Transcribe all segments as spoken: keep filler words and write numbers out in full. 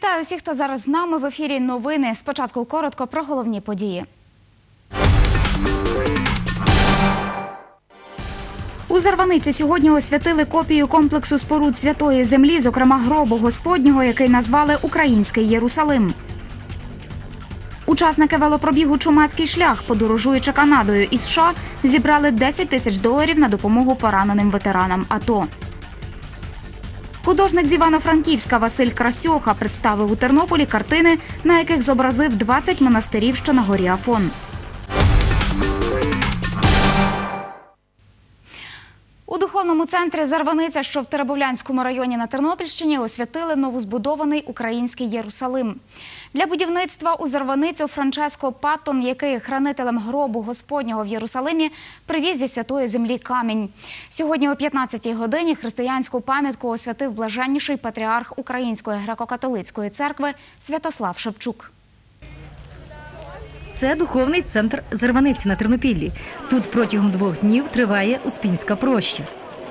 Вітаю всіх, хто зараз з нами. В ефірі новини. Спочатку коротко про головні події. У Зарваниці сьогодні освятили копію комплексу споруд Святої Землі, зокрема гробу Господнього, який назвали «Український Єрусалим». Учасники велопробігу «Чумацький шлях», подорожуючи Канадою і США, зібрали десять тисяч доларів на допомогу пораненим ветеранам АТО. Художник з Івано-Франківська Василь Красьоха представив у Тернополі картини, на яких зобразив двадцять монастирів, що на горі Афон. У духовному центрі Зарваниця, що в Теребовлянському районі на Тернопільщині, освятили новозбудований український Єрусалим. Для будівництва у Зарваницю Франческо Паттон, який є хранителем гробу Господнього в Єрусалимі, привіз зі Святої Землі камінь. Сьогодні о п'ятнадцятій годині християнську пам'ятку освятив блаженніший патріарх Української греко-католицької церкви Святослав Шевчук. Це духовний центр Зарваниці на Тернопіллі. Тут протягом двох днів триває Успінська проща.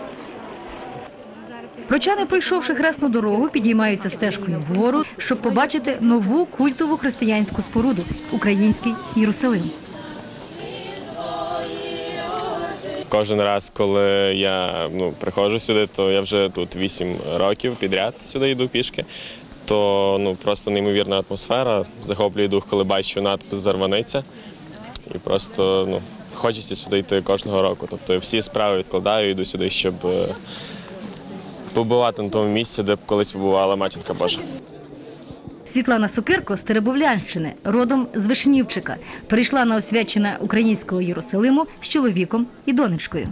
Прочани, пройшовши хресну дорогу, підіймаються стежкою вгору, щоб побачити нову культову християнську споруду – український Єрусалим. Кожен раз, коли я ну, приходжу сюди, то я вже тут вісім років підряд сюди йду пішки. То ну, просто неймовірна атмосфера, захоплює дух, коли бачу надпис «Зарваниця». І просто ну, хочеться сюди йти кожного року. Тобто всі справи відкладаю, йду сюди, щоб побувати на тому місці, де колись побувала Матінка Божа. Світлана Сокирко з Теребовлянщини, родом з Вишнівчика, перейшла на освячення українського Єрусалиму з чоловіком і донечкою.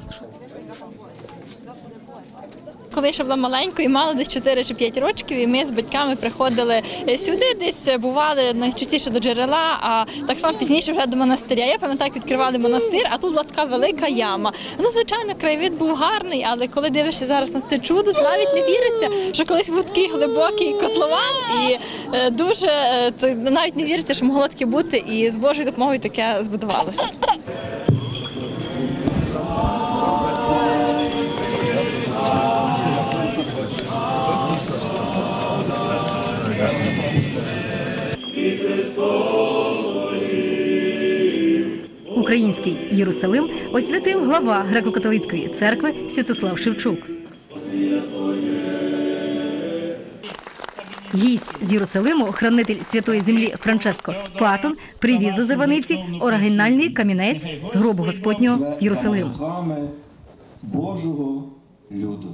Коли я ще була маленькою, мала десь чотири чи п'ять років, і ми з батьками приходили сюди, десь бували найчастіше до джерела, а так само пізніше вже до монастиря. Я пам'ятаю, як відкривали монастир, а тут була така велика яма. Ну, звичайно, краєвид був гарний, але коли дивишся зараз на це чудо, навіть не віриться, що колись був такий глибокий котлован, і дуже, навіть не віриться, що могло таке бути, і з Божою допомогою таке збудувалося. Український Єрусалим освятив глава греко-католицької церкви Святослав Шевчук. Гість з Єрусалиму, хранитель Святої Землі Франческо Паттон, привіз до Зарваниці оригінальний камінець з гробу Господнього з Єрусалиму. Божого люду.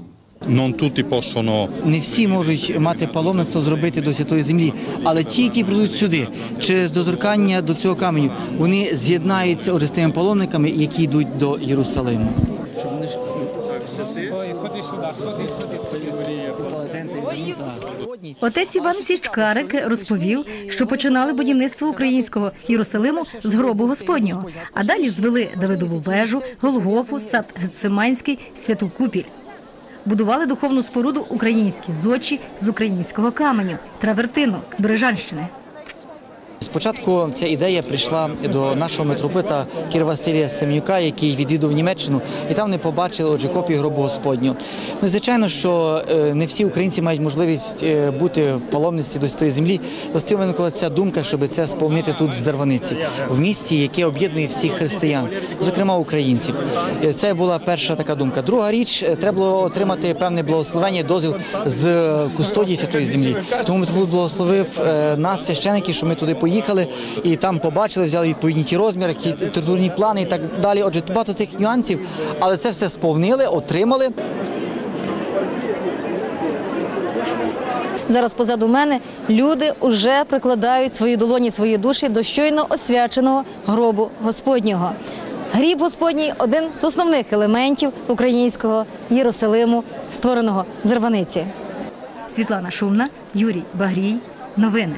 Не всі можуть мати паломництво зробити до Святої Землі, але ті, які прийдуть сюди, через доторкання до цього каменю, вони з'єднаються з тими паломниками, які йдуть до Єрусалиму. Отець Іван Січкарик розповів, що починали будівництво українського Єрусалиму з гробу Господнього, а далі звели Давидову вежу, Голгофу, сад Гециманський, Святу Купіль. Будували духовну споруду українські зодчі з українського каменю, травертину з Бережанщини. Спочатку ця ідея прийшла до нашого митрополита Кіра Василія Семенюка, який відвідав Німеччину, і там вони побачили отже, копію гробу Господнього. Ну, звичайно, що не всі українці мають можливість бути в паломництві до Святої Землі. Застиг виникла ця думка, щоб це сповнити тут в Зарваниці, в місті, яке об'єднує всіх християн, зокрема українців. Це була перша така думка. Друга річ, треба було отримати певне благословення, дозвіл з кустодії Святої Землі. Тому митрополит благословив нас, священики, що ми туди поїхали. Поїхали і там побачили, взяли відповідні ті розміри, архітектурні плани і так далі. Отже, багато цих нюансів, але це все сповнили, отримали. Зараз позаду мене люди вже прикладають свої долоні, свої душі до щойно освяченого гробу Господнього. Гріб Господній – один з основних елементів українського Єрусалиму, створеного в Зарваниці. Світлана Шумна, Юрій Багрій. Новини.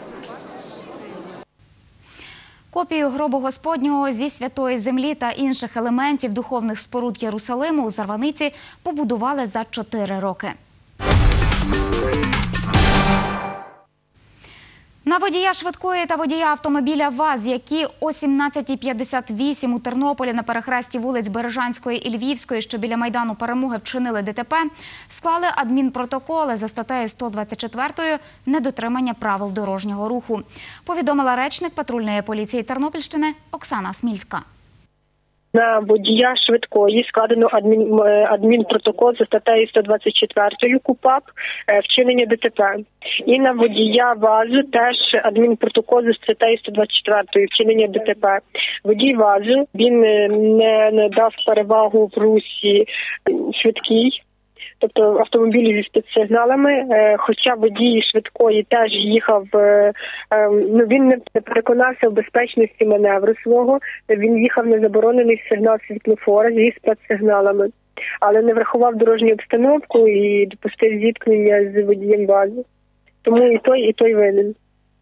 Копію гробу Господнього зі Святої Землі та інших елементів духовних споруд Єрусалиму у Зарваниці побудували за чотири роки. На водія швидкої та водія автомобіля ВАЗ, які о сімнадцятій п'ятдесят вісім у Тернополі на перехресті вулиць Бережанської і Львівської, що біля Майдану Перемоги, вчинили ДТП, склали адмінпротоколи за статтею сто двадцять чотири «Недотримання правил дорожнього руху», повідомила речник патрульної поліції Тернопільщини Оксана Смільська. На водія швидкої складено адмін, адмінпротокол за статтею сто двадцять чотири КУпАП вчинення ДТП. І на водія ВАЗу теж адмінпротокол за статтею сто двадцять чотири вчинення ДТП. Водій ВАЗу, він не надав перевагу в русі швидкій, тобто автомобілі зі спецсигналами, хоча водій швидкої теж їхав, ну він не переконався в безпечності маневру свого, він їхав на заборонений сигнал світлофора зі спецсигналами, але не врахував дорожню обстановку і допустив зіткнення з водієм ВАЗу. Тому і той, і той винен.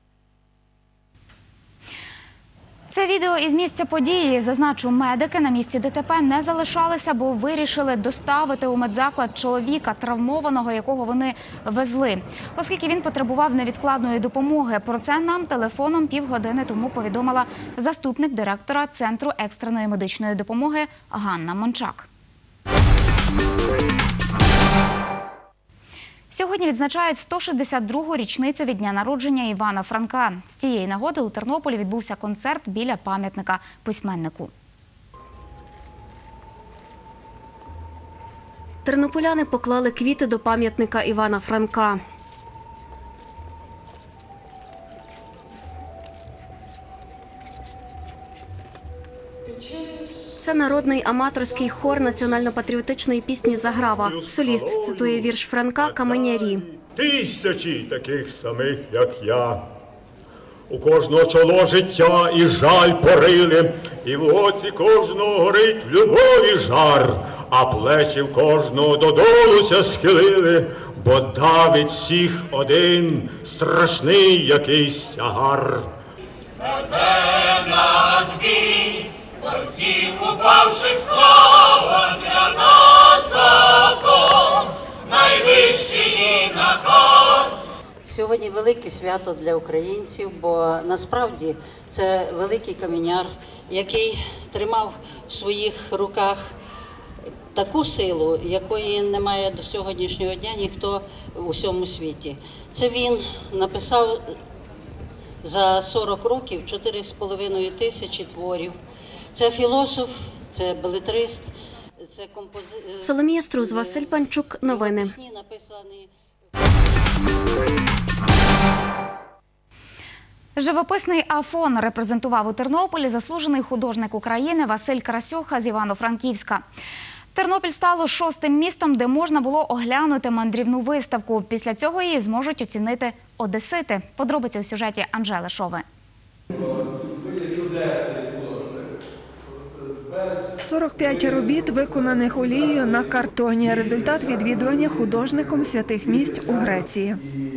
Це відео із місця події. Зазначу, медики на місці ДТП не залишалися, бо вирішили доставити у медзаклад чоловіка, травмованого, якого вони везли, оскільки він потребував невідкладної допомоги. Про це нам телефоном півгодини тому повідомила заступник директора Центру екстреної медичної допомоги Ганна Мончак. Сьогодні відзначають сто шістдесят другу річницю від дня народження Івана Франка. З цієї нагоди у Тернополі відбувся концерт біля пам'ятника письменнику. Тернополяни поклали квіти до пам'ятника Івана Франка. Це народний аматорський хор національно-патріотичної пісні «Заграва». Соліст цитує вірш Франка «Каменярі». Тисячі таких самих, як я. У кожного чоло життя і жаль порили, і в оці кожного горить в любові жар, а плечі в кожного додолуся схилили, бо давить всіх один страшний якийсь тягар. Нас бій, борців упавши слава для нас закон, найвищий наказ. Сьогодні велике свято для українців, бо насправді це великий каменяр, який тримав в своїх руках таку силу, якої немає до сьогоднішнього дня ніхто у всьому світі. Це він написав за сорок років чотири з половиною тисячі творів. Це філософ, це белетрист, це композитор. Соломія Струз, Василь Панчук. Новини. Живописний Афон репрезентував у Тернополі заслужений художник України Василь Красьоха з Івано-Франківська. Тернопіль стало шостим містом, де можна було оглянути мандрівну виставку. Після цього її зможуть оцінити одесити. Подробиці у сюжеті Анжели Шови. сорок п'ять робіт, виконаних олією на картоні. Результат відвідування художником святих місць у Греції.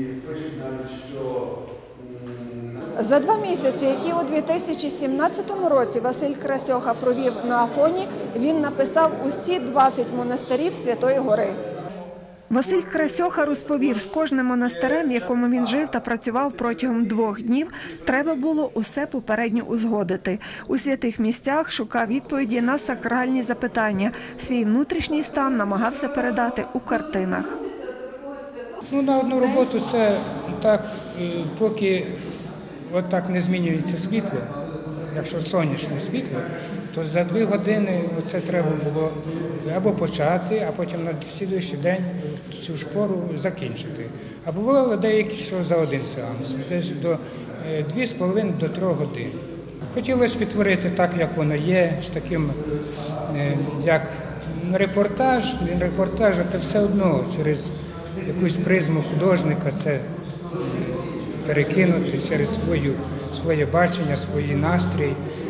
За два місяці, які у дві тисячі сімнадцятому році Василь Красьоха провів на Афоні, він написав усі двадцять монастирів Святої Гори. Василь Красьоха розповів, з кожним монастирем, в якому він жив та працював протягом двох днів, треба було усе попередньо узгодити. У святих місцях шукав відповіді на сакральні запитання. Свій внутрішній стан намагався передати у картинах. Ну, на одну роботу це так, поки от так не змінюється світло, якщо сонячне світло, то за дві години це треба було або почати, а потім на слідуючий день цю ж пору закінчити. А бувало деякі, що за один сеанс, десь до дві з половиною до трьох годин. Хотілося відтворити так, як воно є, з таким, як репортаж, не репортаж, а все одно через якусь призму художника це перекинути через свою, своє бачення, свій настрій.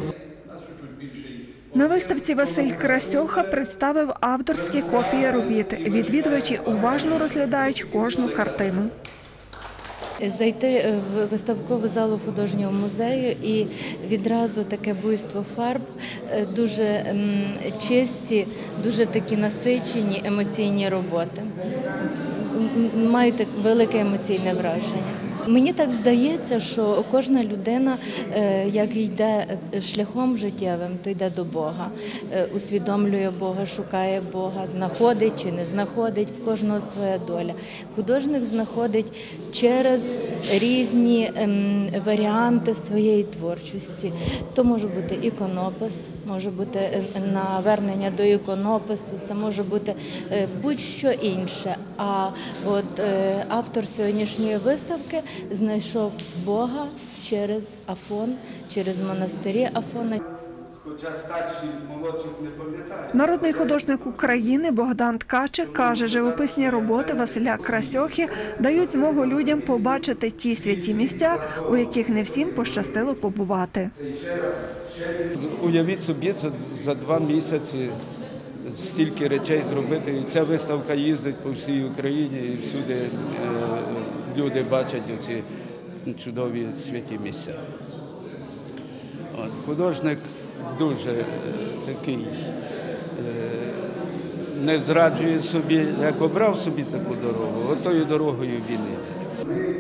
На виставці Василь Красьоха представив авторські копії робіт. Відвідувачі уважно розглядають кожну картину. Зайти в виставкову залу художнього музею і відразу таке буйство фарб, дуже чисті, дуже такі насичені емоційні роботи. Мають велике емоційне враження. Мені так здається, що кожна людина, як йде шляхом життєвим, то йде до Бога, усвідомлює Бога, шукає Бога, знаходить чи не знаходить, в кожного своя доля. Художник знаходить через різні варіанти своєї творчості. То може бути іконопис, може бути навернення до іконопису, це може бути будь-що інше. А от автор сьогоднішньої виставки знайшов Бога через Афон, через монастирі Афона. Хоча старші, молодших не пам'ятають. Народний художник України Богдан Ткачик каже, живописні роботи Василя Красьохи дають змогу людям побачити ті святі місця, у яких не всім пощастило побувати. Уявіть собі, за, за два місяці стільки речей зробити. І ця виставка їздить по всій Україні, і всюди е, люди бачать оці чудові святі місця. От, художник дуже е, такий, е, не зраджує собі, як обрав собі таку дорогу, отою дорогою він іде.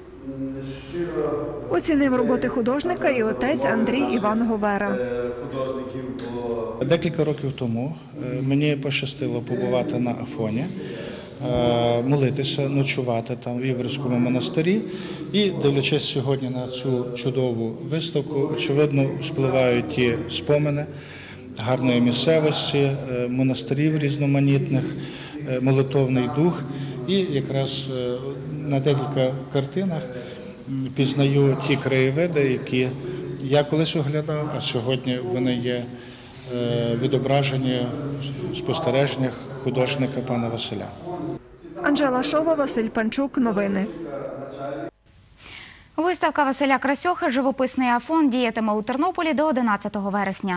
Оцінив роботи художника і отець Андрій Іван Говера. Декілька років тому мені пощастило побувати на Афоні, молитися, ночувати там в Єврейському монастирі. І, дивлячись сьогодні на цю чудову виставку, очевидно, спливають ті спомини гарної місцевості, монастирів різноманітних, молитовний дух. І якраз на декілька картинах пізнаю ті краєвиди, які я колись оглядав, а сьогодні вони є відображені в спостереженнях художника пана Василя. Анжела Шова, Василь Панчук. Новини. Виставка Василя Красьохи «Живописний Афон» діятиме у Тернополі до одинадцятого вересня.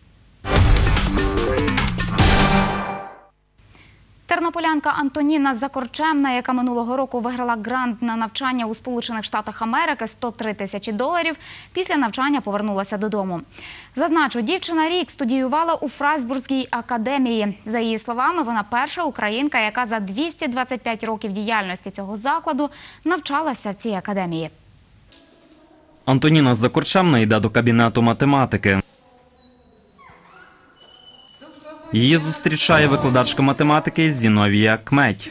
Тернополянка Антоніна Закорчемна, яка минулого року виграла грант на навчання у Сполучених Штатах Америки – сто три тисячі доларів, після навчання повернулася додому. Зазначу, дівчина рік студіювала у Фрайбурзькій академії. За її словами, вона перша українка, яка за двісті двадцять п'ять років діяльності цього закладу навчалася в цій академії. Антоніна Закорчемна йде до кабінету математики. Її зустрічає викладачка математики Зіновія Кметь.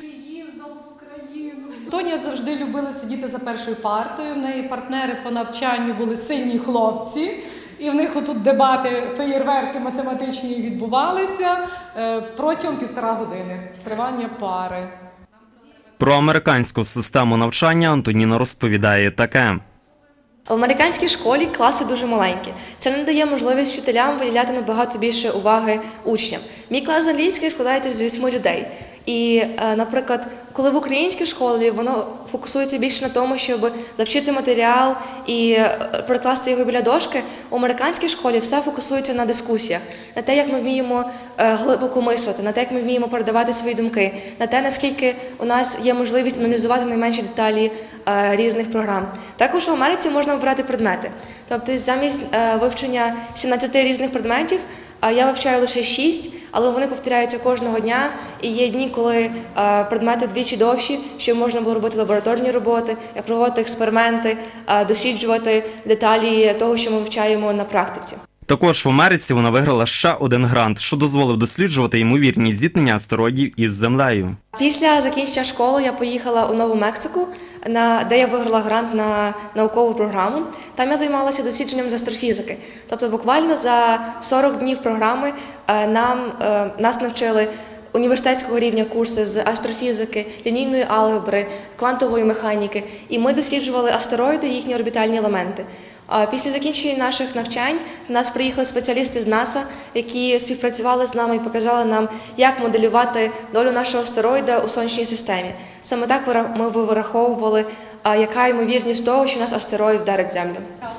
Тоня завжди любила сидіти за першою партою. В неї партнери по навчанню були сильні хлопці. І в них отут дебати, феєрверки математичні відбувалися протягом півтора години. Тривання пари. Про американську систему навчання Антоніна розповідає таке. В американській школі класи дуже маленькі. Це не дає можливість вчителям виділяти набагато більше уваги учням. Мій клас з англійської складається з вісьми людей. І, наприклад, коли в українській школі воно фокусується більше на тому, щоб завчити матеріал і перекласти його біля дошки, у американській школі все фокусується на дискусіях, на те, як ми вміємо глибоко мислити, на те, як ми вміємо передавати свої думки, на те, наскільки у нас є можливість аналізувати найменші деталі різних програм. Також в Америці можна обирати предмети. Тобто замість вивчення сімнадцяти різних предметів я вивчаю лише шість, але вони повторяються кожного дня. І є дні, коли предмети двічі довші, щоб можна було робити лабораторні роботи, проводити експерименти, досліджувати деталі того, що ми вивчаємо на практиці. Також в Америці вона виграла ще один грант, що дозволив досліджувати ймовірні зіткнення астероїдів із Землею. Після закінчення школи я поїхала у Нову Мексику, де я виграла грант на наукову програму. Там я займалася дослідженням з астрофізики. Тобто буквально за сорок днів програми нам, нас навчили університетського рівня курси з астрофізики, лінійної алгебри, квантової механіки. І ми досліджували астероїди і їхні орбітальні елементи. Після закінчення наших навчань до нас приїхали спеціалісти з НАСА, які співпрацювали з нами і показали нам, як моделювати долю нашого астероїда у Сонячній системі. Саме так ми вираховували, яка ймовірність того, що наш астероїд вдарить Землю.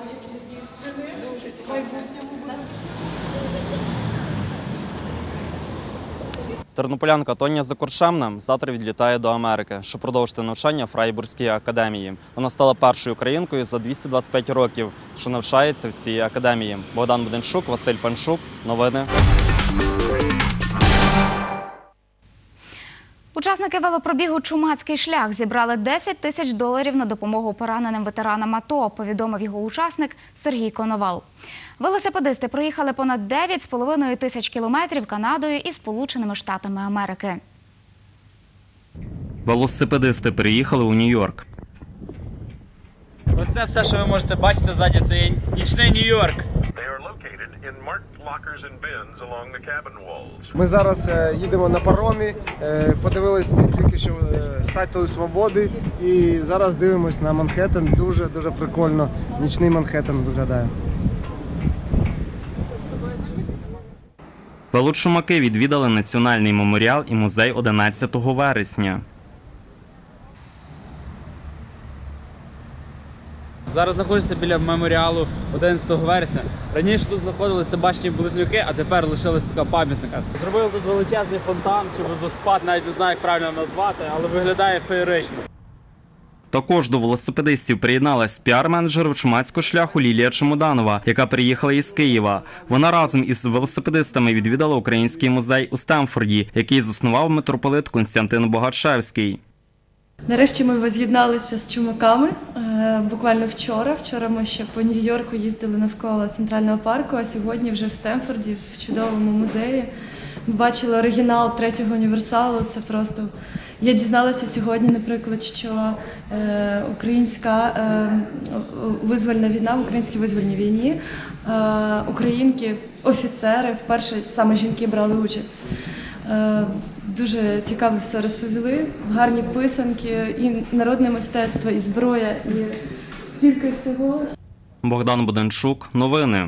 Тернополянка Тоня Закорчемна завтра відлітає до Америки, щоб продовжити навчання в Фрайбурзькій академії. Вона стала першою українкою за двісті двадцять п'ять років, що навчається в цій академії. Богдан Буденчук, Василь Панчук. Новини. Учасники велопробігу «Чумацький шлях» зібрали десять тисяч доларів на допомогу пораненим ветеранам АТО, повідомив його учасник Сергій Коновал. Велосипедисти проїхали понад дев'ять з половиною тисяч кілометрів Канадою і Сполученими Штатами Америки. Велосипедисти приїхали у Нью-Йорк. Ось це все, що ви можете бачити ззаді, це є нічний Нью-Йорк. Ми зараз їдемо на паромі, подивились тільки що Статую Свободи і зараз дивимось на Манхеттен. Дуже-дуже прикольно нічний Манхеттен виглядає. Велочумаки відвідали Національний меморіал і музей одинадцятого вересня. Зараз знаходжуся біля меморіалу одинадцятого вересня. Раніше тут знаходилися башні Близнюки, а тепер лишилась така пам'ятника. Зробили тут величезний фонтан чи водоспад, навіть не знаю, як правильно назвати, але виглядає феєрично. Також до велосипедистів приєдналась піар-менеджер Чумацького шляху Лілія Чемоданова, яка приїхала із Києва. Вона разом із велосипедистами відвідала Український музей у Стемфорді, який заснував митрополит Константин Богачевський. Нарешті ми воз'єдналися з чумаками буквально вчора. Вчора ми ще по Нью-Йорку їздили навколо Центрального парку, а сьогодні вже в Стемфорді, в чудовому музеї. Ми бачили оригінал третього універсалу, це просто... Я дізналася сьогодні, наприклад, що е, українська е, визвольна війна, в українській визвольній війні, е, українки, офіцери, вперше саме жінки брали участь. Е, дуже цікаво все розповіли, гарні писанки, і народне мистецтво, і зброя, і стільки всього. Богдан Буденчук, новини.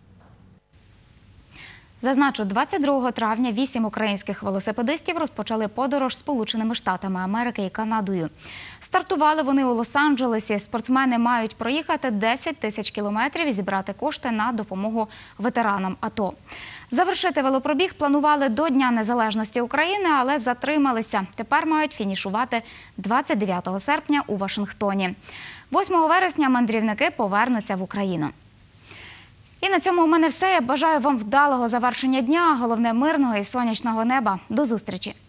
Зазначу, двадцять другого травня вісім українських велосипедистів розпочали подорож Сполученими Штатами Америки і Канадою. Стартували вони у Лос-Анджелесі. Спортсмени мають проїхати десять тисяч кілометрів і зібрати кошти на допомогу ветеранам АТО. Завершити велопробіг планували до Дня Незалежності України, але затрималися. Тепер мають фінішувати двадцять дев'ятого серпня у Вашингтоні. восьмого вересня мандрівники повернуться в Україну. І на цьому у мене все. Я бажаю вам вдалого завершення дня, головне мирного і сонячного неба. До зустрічі!